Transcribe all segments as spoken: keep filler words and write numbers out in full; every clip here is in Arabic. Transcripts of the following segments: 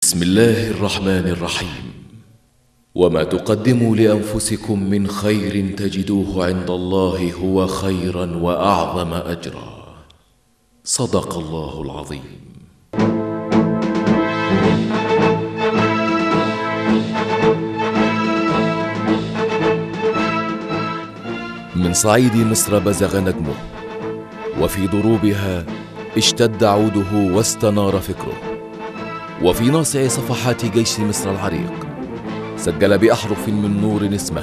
بسم الله الرحمن الرحيم. وما تقدموا لأنفسكم من خير تجدوه عند الله هو خيرا وأعظم أجرا. صدق الله العظيم. من صعيد مصر بزغ نجمه، وفي ضروبها اشتد عوده واستنار فكره، وفي ناصع صفحات جيش مصر العريق سجل بأحرف من نور اسمه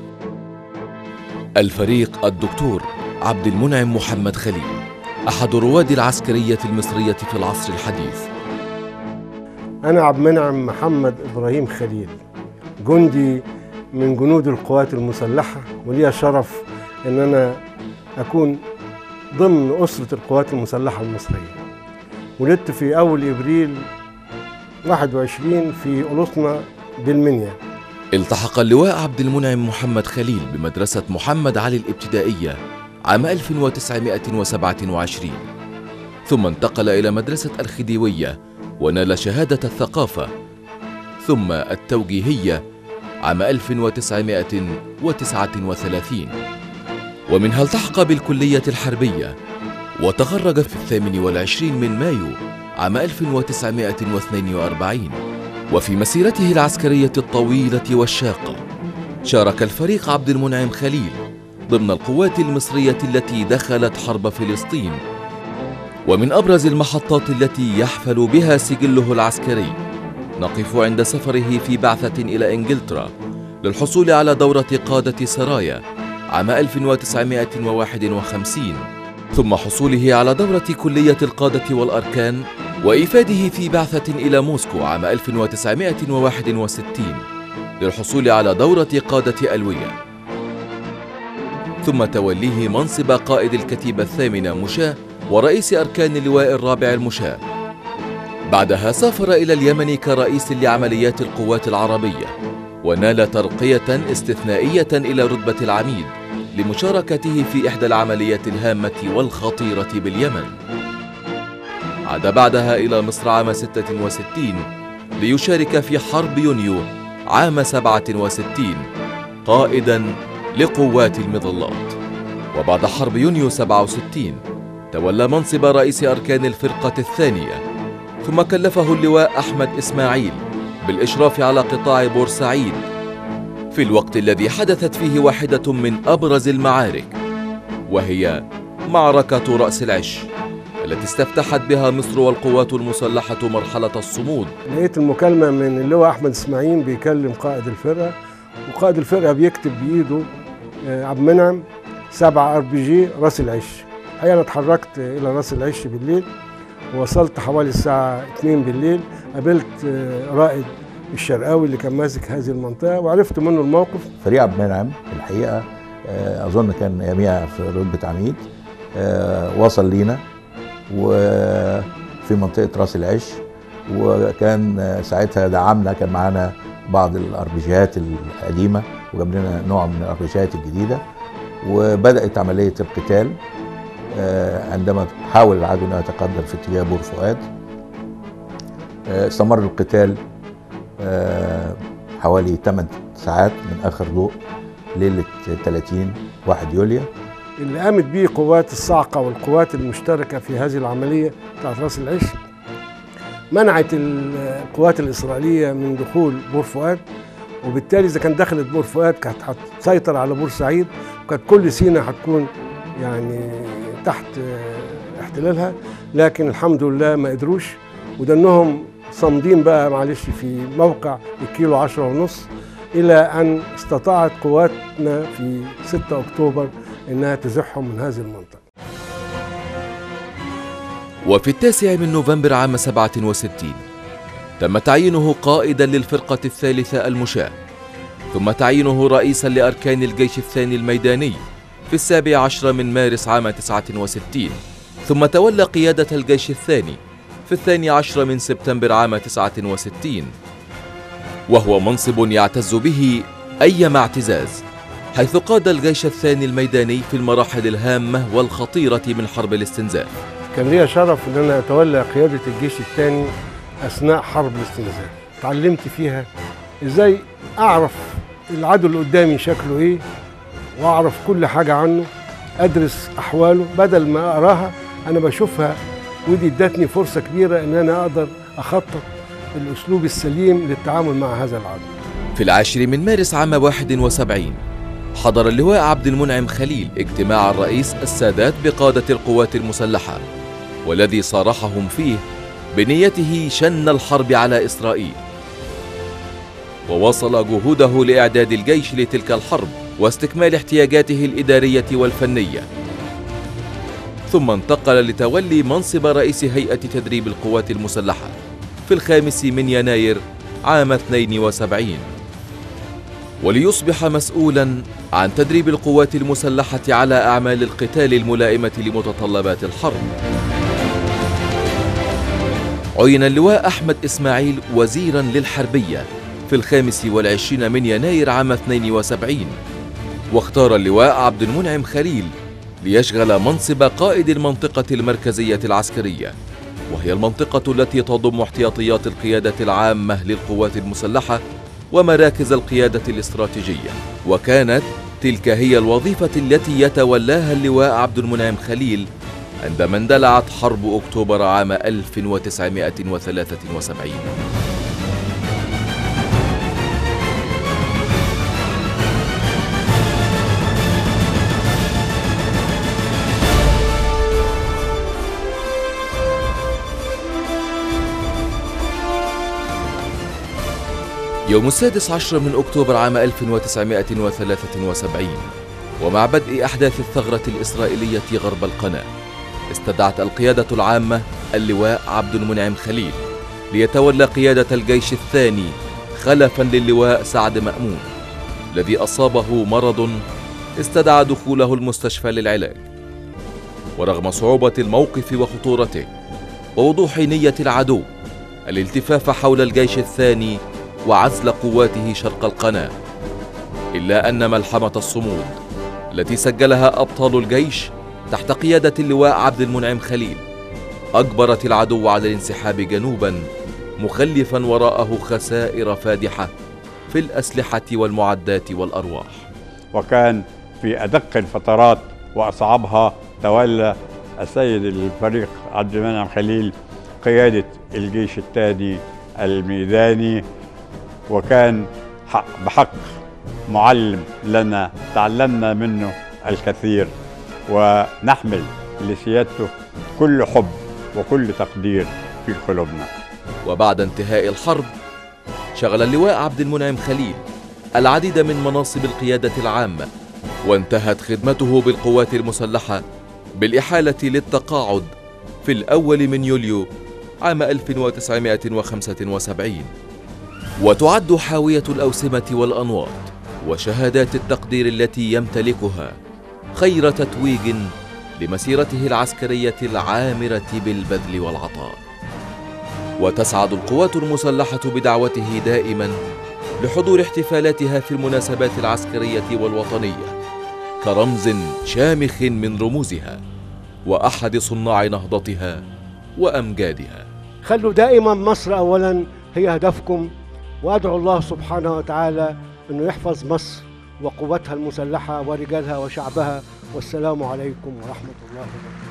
الفريق الدكتور عبد المنعم محمد خليل، أحد رواد العسكرية المصرية في العصر الحديث. أنا عبد المنعم محمد إبراهيم خليل، جندي من جنود القوات المسلحة، ولي شرف أن أنا أكون ضمن أسرة القوات المسلحة المصرية. ولدت في أول إبريل واحد وعشرين في ألوصنا بالمنيا. التحق اللواء عبد المنعم محمد خليل بمدرسة محمد علي الابتدائية عام ألف وتسعمائة وسبعة وعشرين، ثم انتقل إلى مدرسة الخديوية ونال شهادة الثقافة، ثم التوجيهية عام ألف وتسعمائة وتسعة وثلاثين، ومنها التحق بالكلية الحربية وتخرج في الثامن والعشرين من مايو عام ألف وتسعمائة واثنين وأربعين. وفي مسيرته العسكرية الطويلة والشاقة شارك الفريق عبد المنعم خليل ضمن القوات المصرية التي دخلت حرب فلسطين. ومن أبرز المحطات التي يحفل بها سجله العسكري نقف عند سفره في بعثة إلى إنجلترا للحصول على دورة قادة سرايا عام ألف وتسعمائة وواحد وخمسين، ثم حصوله على دورة كلية القادة والأركان، وإفاده في بعثة إلى موسكو عام ألف وتسعمائة وواحد وستين للحصول على دورة قادة ألوية، ثم توليه منصب قائد الكتيبة الثامنة مشاة ورئيس أركان اللواء الرابع المشاة. بعدها سافر إلى اليمن كرئيس لعمليات القوات العربية، ونال ترقية استثنائية إلى رتبة العميد لمشاركته في إحدى العمليات الهامة والخطيرة باليمن. عاد بعدها إلى مصر عام ستة وستين ليشارك في حرب يونيو عام سبعة وستين قائدا لقوات المظلات. وبعد حرب يونيو سبعة وستين تولى منصب رئيس أركان الفرقة الثانية، ثم كلفه اللواء أحمد إسماعيل بالإشراف على قطاع بورسعيد في الوقت الذي حدثت فيه واحدة من أبرز المعارك، وهي معركة رأس العش التي استفتحت بها مصر والقوات المسلحة مرحلة الصمود. لقيت المكالمة من اللواء أحمد إسماعيل بيكلم قائد الفرقة، وقائد الفرقة بيكتب بإيده عبد المنعم سبعة ار بي جي راس العش. الحقيقة أنا اتحركت إلى راس العش بالليل، ووصلت حوالي الساعة اتنين بالليل. قابلت رائد الشرقاوي اللي كان ماسك هذه المنطقة وعرفت منه الموقف. فريق عبد المنعم الحقيقة أظن كان يوميها في رتبة عميد، وصل لينا وفي منطقة راس العش، وكان ساعتها دعمنا، كان معانا بعض الاربيجيات القديمة وجاب لنا نوع من الاربيجيات الجديدة، وبدأت عملية القتال عندما حاول العدو أن يتقدم في اتجاه بور فؤاد. استمر القتال حوالي ثمان ساعات من آخر ضوء ليلة ثلاثين واحد يوليو. اللي قامت به قوات الصاعقة والقوات المشتركة في هذه العملية بتاعت راس العش منعت القوات الإسرائيلية من دخول بور فؤاد، وبالتالي إذا كان دخلت بور فؤاد كانت هتسيطر على بورسعيد، وكانت كل سيناء هتكون يعني تحت احتلالها. لكن الحمد لله ما قدروش، وده انهم صامدين بقى معلش في موقع الكيلو عشرة ونص، إلى أن استطاعت قواتنا في ستة أكتوبر إنها تزحهم من هذه المنطقة. وفي التاسع من نوفمبر عام سبعة وستين تم تعيينه قائدا للفرقة الثالثة المشاة، ثم تعيينه رئيسا لأركان الجيش الثاني الميداني في السابع عشر من مارس عام تسعة وستين، ثم تولى قيادة الجيش الثاني في الثاني عشر من سبتمبر عام تسعة وستين، وهو منصب يعتز به أيما اعتزاز، حيث قاد الجيش الثاني الميداني في المراحل الهامة والخطيرة من حرب الاستنزاف. كان لي شرف ان انا اتولى قيادة الجيش الثاني أثناء حرب الاستنزاف. اتعلمت فيها إزاي أعرف العدو اللي قدامي شكله إيه، وأعرف كل حاجة عنه، أدرس أحواله بدل ما أقراها أنا بشوفها. ودي ادتني فرصة كبيرة إن أنا أقدر أخطط الأسلوب السليم للتعامل مع هذا العدو. في العاشر من مارس عام واحد وسبعين حضر اللواء عبد المنعم خليل اجتماع الرئيس السادات بقادة القوات المسلحة، والذي صارحهم فيه بنيته شن الحرب على إسرائيل، ووصل جهوده لإعداد الجيش لتلك الحرب واستكمال احتياجاته الإدارية والفنية، ثم انتقل لتولي منصب رئيس هيئة تدريب القوات المسلحة في الخامس من يناير عام اثنين وسبعين، وليصبح مسؤولا عن تدريب القوات المسلحة على أعمال القتال الملائمة لمتطلبات الحرب. عين اللواء أحمد إسماعيل وزيرا للحربية في الخامس والعشرين من يناير عام اثنين وسبعين، واختار اللواء عبد المنعم خليل ليشغل منصب قائد المنطقة المركزية العسكرية، وهي المنطقة التي تضم احتياطيات القيادة العامة للقوات المسلحة ومراكز القيادة الاستراتيجية. وكانت تلك هي الوظيفة التي يتولاها اللواء عبد المنعم خليل عندما اندلعت حرب أكتوبر عام ألف وتسعمائة وثلاثة وسبعين. يوم السادس عشر من أكتوبر عام ألف وتسعمائة وثلاثة وسبعين، ومع بدء أحداث الثغرة الإسرائيلية غرب القناة، استدعت القيادة العامة اللواء عبد المنعم خليل ليتولى قيادة الجيش الثاني خلفا للواء سعد مأمون الذي أصابه مرض استدعى دخوله المستشفى للعلاج. ورغم صعوبة الموقف وخطورته ووضوح نية العدو الالتفاف حول الجيش الثاني وعزل قواته شرق القناة، إلا أن ملحمة الصمود التي سجلها أبطال الجيش تحت قيادة اللواء عبد المنعم خليل أجبرت العدو على الانسحاب جنوبا، مخلفا وراءه خسائر فادحة في الأسلحة والمعدات والأرواح. وكان في أدق الفترات وأصعبها تولى السيد الفريق عبد المنعم خليل قيادة الجيش الثاني الميداني، وكان حق بحق معلم لنا، تعلمنا منه الكثير، ونحمل لسيادته كل حب وكل تقدير في قلوبنا. وبعد انتهاء الحرب شغل اللواء عبد المنعم خليل العديد من مناصب القيادة العامة، وانتهت خدمته بالقوات المسلحة بالإحالة للتقاعد في الأول من يوليو عام ألف وتسعمائة وخمسة وسبعين. وتعد حاوية الأوسمة والأنواط وشهادات التقدير التي يمتلكها خير تتويج لمسيرته العسكرية العامرة بالبذل والعطاء. وتسعد القوات المسلحة بدعوته دائما لحضور احتفالاتها في المناسبات العسكرية والوطنية كرمز شامخ من رموزها وأحد صناع نهضتها وأمجادها. خلوا دائما مصر أولا هي هدفكم، وأدعو الله سبحانه وتعالى أنه يحفظ مصر وقواتها المسلحة ورجالها وشعبها. والسلام عليكم ورحمة الله وبركاته.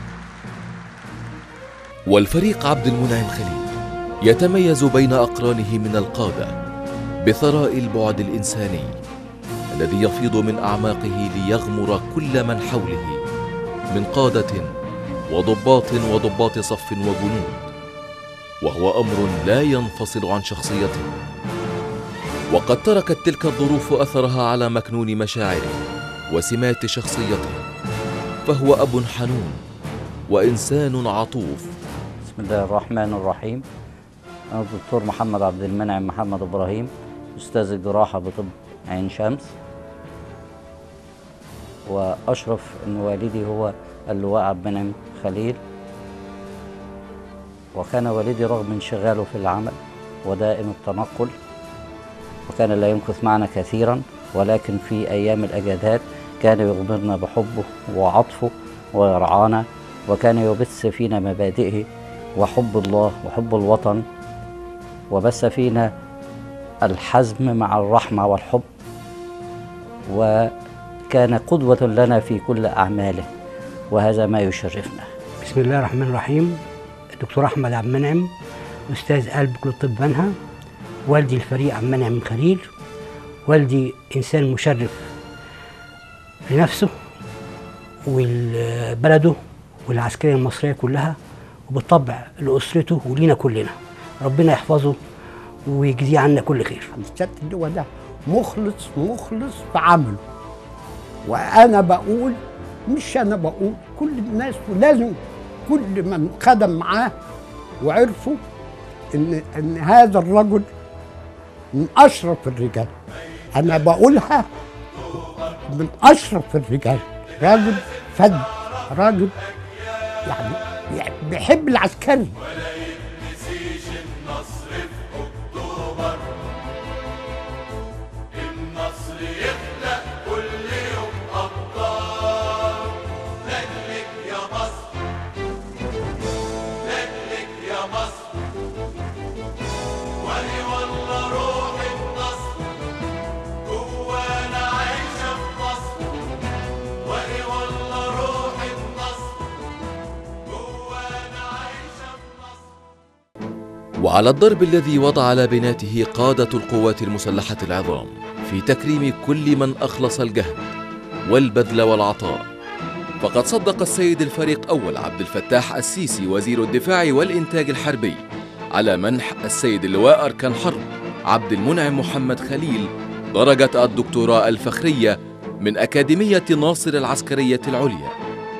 والفريق عبد المنعم خليل يتميز بين أقرانه من القادة بثراء البعد الإنساني الذي يفيض من أعماقه ليغمر كل من حوله من قادة وضباط وضباط صف وجنود، وهو أمر لا ينفصل عن شخصيته. وقد تركت تلك الظروف أثرها على مكنون مشاعره وسمات شخصيته، فهو أب حنون وإنسان عطوف. بسم الله الرحمن الرحيم. أنا الدكتور محمد عبد المنعم محمد إبراهيم، أستاذ الجراحة بطب عين شمس، وأشرف أن والدي هو اللواء عبد المنعم خليل. وكان والدي رغم انشغاله في العمل ودائم التنقل وكان لا يمكث معنا كثيرا، ولكن في أيام الأجازات كان يغمرنا بحبه وعطفه ويرعانا، وكان يبث فينا مبادئه وحب الله وحب الوطن، وبث فينا الحزم مع الرحمة والحب، وكان قدوة لنا في كل أعماله، وهذا ما يشرفنا. بسم الله الرحمن الرحيم. الدكتور أحمد عبد المنعم، أستاذ قلب كلية طب بنها، والدي الفريق عبد المنعم خليل. والدي إنسان مشرف لنفسه ولبلده والعسكرية المصرية كلها، وبالطبع لأسرته ولينا كلنا. ربنا يحفظه ويجزيه عنا كل خير. السيادة اللواء ده مخلص مخلص في عمله، وأنا بقول، مش أنا بقول، كل الناس ولازم كل من خدم معاه وعرفوا إن إن هذا الرجل من أشرف الرجال. أنا بقولها من أشرف الرجال، راجل فد، راجل يعني بيحب العسكري. وعلى الضرب الذي وضع على بناته قادة القوات المسلحة العظام في تكريم كل من أخلص الجهد والبذل والعطاء، فقد صدق السيد الفريق أول عبد الفتاح السيسي وزير الدفاع والإنتاج الحربي على منح السيد اللواء أركان حرب عبد المنعم محمد خليل درجة الدكتوراه الفخرية من أكاديمية ناصر العسكرية العليا.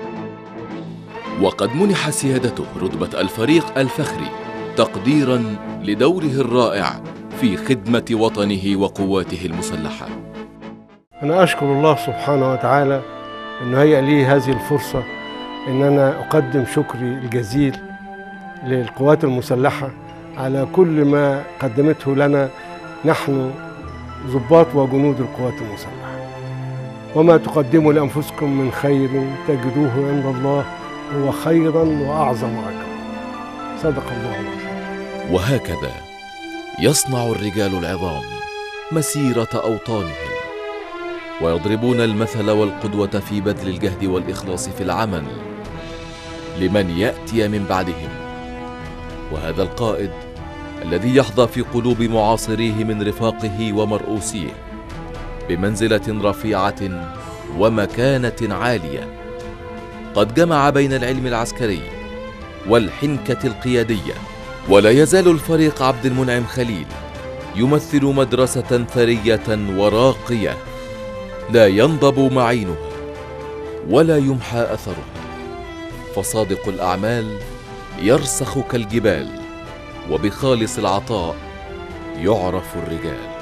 وقد منح سيادته رتبة الفريق الفخري تقديراً لدوره الرائع في خدمة وطنه وقواته المسلحة. أنا أشكر الله سبحانه وتعالى أنه هيأ لي هذه الفرصة أن أنا أقدم شكري الجزيل للقوات المسلحة على كل ما قدمته لنا نحن ضباط وجنود القوات المسلحة. وما تقدموا لأنفسكم من خير تجدوه عند الله هو خيراً وأعظم أجرا. صدق الله العظيم. وهكذا يصنع الرجال العظام مسيرة أوطانهم، ويضربون المثل والقدوة في بذل الجهد والإخلاص في العمل لمن يأتي من بعدهم. وهذا القائد الذي يحظى في قلوب معاصريه من رفاقه ومرؤوسيه بمنزلة رفيعة ومكانة عالية، قد جمع بين العلم العسكري والحنكة القيادية. ولا يزال الفريق عبد المنعم خليل يمثل مدرسة ثرية وراقية لا ينضب معينها ولا يمحى أثرها، فصادق الأعمال يرسخ كالجبال، وبخالص العطاء يعرف الرجال.